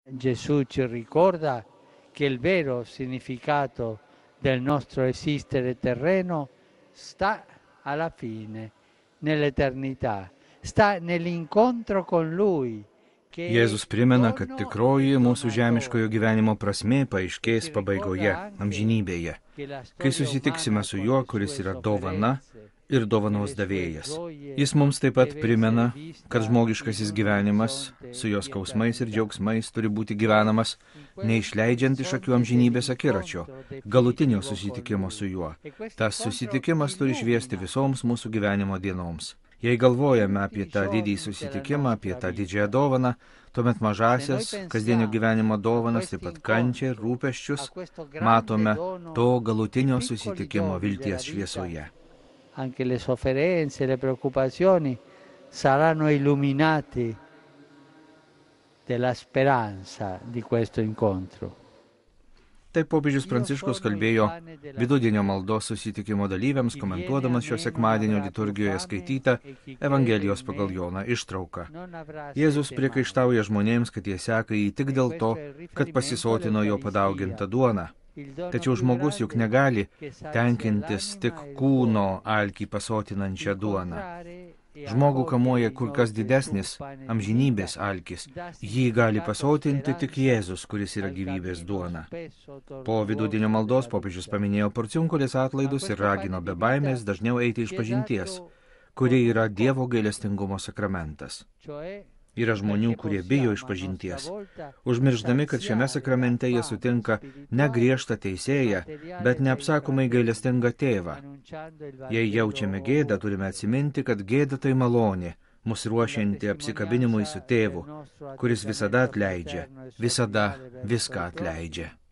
Gesù ci ricorda che il vero significato del nostro esistere terreno sta alla fine, nell'eternità, sta nell'incontro con Lui. Jėzus primena, kad tikroji mūsų žemiškojo gyvenimo prasmė paaiškės pabaigoje, amžinybėje, kai susitiksime su juo, kuris yra dovana ir dovanos davėjas. Jis mums taip pat primena, kad žmogiškasis gyvenimas su jos skausmais ir džiaugsmais turi būti gyvenamas, neišleidžiant iš akių amžinybės akiračio, galutinio susitikimo su juo. Tas susitikimas turi šviesti visoms mūsų gyvenimo dienoms. Jei galvojame apie tą didį susitikimą, apie tą didžiąją dovaną, tuomet mažasias, kasdienio gyvenimo dovanas, taip pat kančią ir rūpesčius, matome to galutinio susitikimo vilties šviesoje. Anche le sofferenze, le preoccupazioni saranno illuminati della speranza di questo incontro. Taip popiežius Pranciškus kalbėjo vidudienio maldos susitikimo dalyviams, komentuodamas šio sekmadienio liturgijoje skaitytą Evangelijos pagal Joną ištrauką. Jėzus priekaištauja žmonėms, kad jie seka jį tik dėl to, kad pasisotino jo padaugintą duoną. Tačiau žmogus juk negali tenkintis tik kūno alkį pasotinančią duoną. Žmogų kamuoja kur kas didesnis amžinybės alkis. Jį gali pasotinti tik Jėzus, kuris yra gyvybės duona. Po vidudienio maldos popiežius paminėjo porciunkulės atlaidus ir ragino be baimės dažniau eiti išpažinties, kuri yra Dievo gailestingumo sakramentas. Yra žmonių, kurie bijo išpažinties, užmirždami, kad šiame sakramente jie sutinka ne griežtą teisėją, bet neapsakomai gailestingą tėvą. Jei jaučiame gėdą, turime atsiminti, kad gėda tai malonė, mus ruošianti apsikabinimui su tėvu, kuris visada atleidžia, visada viską atleidžia.